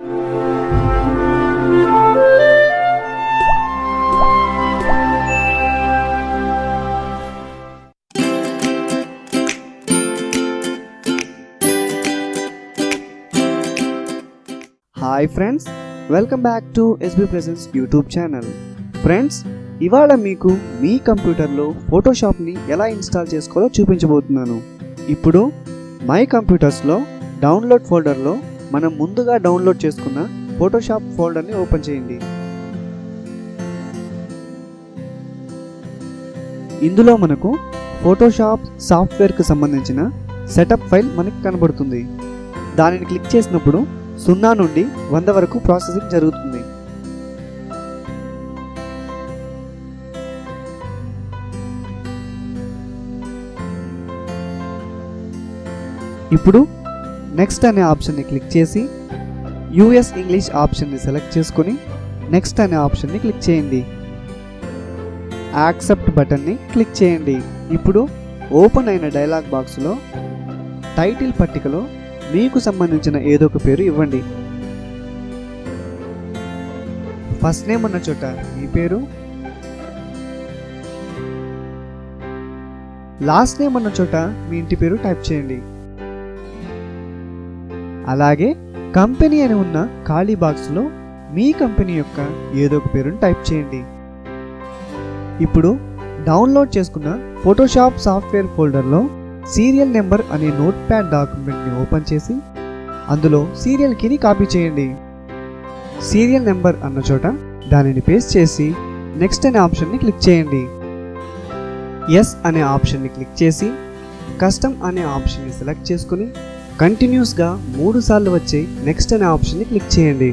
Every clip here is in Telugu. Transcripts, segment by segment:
Hi friends, welcome back to SB presents YouTube channel. Friends, ఇవాళ మీకు మీ కంప్యూటర్లో ఫోటోషాప్ని ఎలా ఇన్స్టాల్ చేసుకోవాలో చూపించబోతున్నాను. ఇప్పుడు మై కంప్యూటర్స్లో డౌన్లోడ్ ఫోల్డర్లో మనం ముందుగా డౌన్లోడ్ చేసుకున్న ఫోటోషాప్ ఫోల్డర్ని ఓపెన్ చేయండి. ఇందులో మనకు ఫోటోషాప్ సాఫ్ట్వేర్కి సంబంధించిన సెటప్ ఫైల్ మనకి కనబడుతుంది. దానిని క్లిక్ చేసినప్పుడు 0 నుండి 100 వరకు ప్రాసెసింగ్ జరుగుతుంది. ఇప్పుడు నెక్స్ట్ అనే ఆప్షన్ని క్లిక్ చేసి యూఎస్ ఇంగ్లీష్ ఆప్షన్ని సెలెక్ట్ చేసుకొని నెక్స్ట్ అనే ఆప్షన్ని క్లిక్ చేయండి. యాక్సెప్ట్ బటన్ని క్లిక్ చేయండి. ఇప్పుడు ఓపెన్ అయిన డైలాగ్ బాక్స్లో టైటిల్ పట్టికలో మీకు సంబంధించిన ఏదో ఒక పేరు ఇవ్వండి. ఫస్ట్ నేమ్ ఉన్న చోట మీ పేరు, లాస్ట్ నేమ్ ఉన్న చోట మీ ఇంటి పేరు టైప్ చేయండి. అలాగే కంపెనీ అని ఉన్న ఖాళీ బాక్స్లో మీ కంపెనీ యొక్క ఏదో ఒక పేరును టైప్ చేయండి. ఇప్పుడు డౌన్లోడ్ చేసుకున్న ఫోటోషాప్ సాఫ్ట్వేర్ ఫోల్డర్లో సీరియల్ నెంబర్ అనే నోట్ ప్యాడ్ డాక్యుమెంట్ని ఓపెన్ చేసి అందులో సీరియల్ కీని కాపీ చేయండి. సీరియల్ నెంబర్ అన్న చోట దానిని పేస్ట్ చేసి నెక్స్ట్ అనే ఆప్షన్ని క్లిక్ చేయండి. ఎస్ అనే ఆప్షన్ని క్లిక్ చేసి కస్టమ్ అనే ఆప్షన్ని సెలెక్ట్ చేసుకుని కంటిన్యూస్గా 3 సార్లు వచ్చే నెక్స్ట్ అనే ఆప్షన్ని క్లిక్ చేయండి.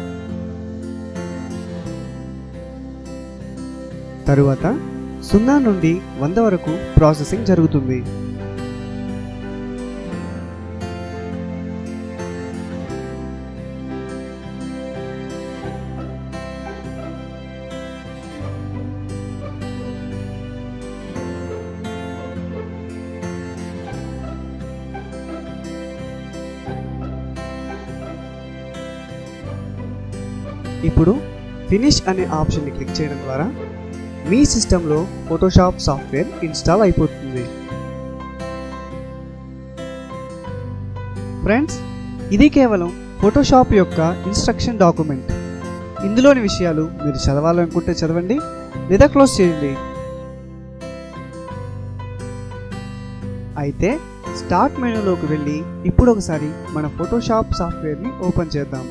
తరువాత 0 నుండి 100 వరకు ప్రాసెసింగ్ జరుగుతుంది. ఇప్పుడు ఫినిష్ అనే ఆప్షన్ని క్లిక్ చేయడం ద్వారా మీ సిస్టంలో ఫోటోషాప్ సాఫ్ట్వేర్ ఇన్స్టాల్ అయిపోతుంది. ఫ్రెండ్స్, ఇది కేవలం ఫోటోషాప్ యొక్క ఇన్స్ట్రక్షన్ డాక్యుమెంట్. ఇందులోని విషయాలు మీరు చదవాలనుకుంటే చదవండి లేదా క్లోజ్ చేయండి. అయితే స్టార్ట్ మెనూలోకి వెళ్ళి ఇప్పుడు ఒకసారి మన ఫోటోషాప్ సాఫ్ట్వేర్ని ఓపెన్ చేద్దాం.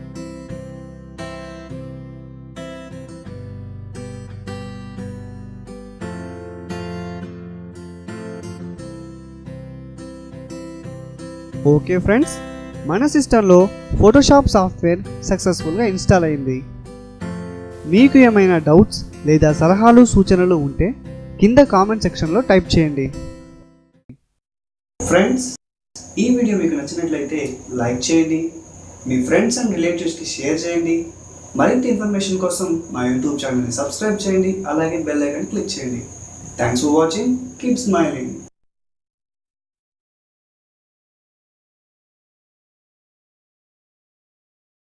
ఓకే ఫ్రెండ్స్, మన సిస్టంలో ఫోటోషాప్ సాఫ్ట్వేర్ సక్సెస్ఫుల్గా ఇన్స్టాల్ అయింది. మీకు ఏమైనా డౌట్స్ లేదా సలహాలు సూచనలు ఉంటే కింద కామెంట్ సెక్షన్లో టైప్ చేయండి. ఫ్రెండ్స్, ఈ వీడియో మీకు నచ్చినట్లయితే లైక్ చేయండి, మీ ఫ్రెండ్స్ అండ్ రిలేటివ్స్కి షేర్ చేయండి. మరింత ఇన్ఫర్మేషన్ కోసం మా యూట్యూబ్ ఛానల్ని సబ్స్క్రైబ్ చేయండి, అలాగే బెల్ ఐకాన్ క్లిక్ చేయండి. Thanks for watching. Keep smiling.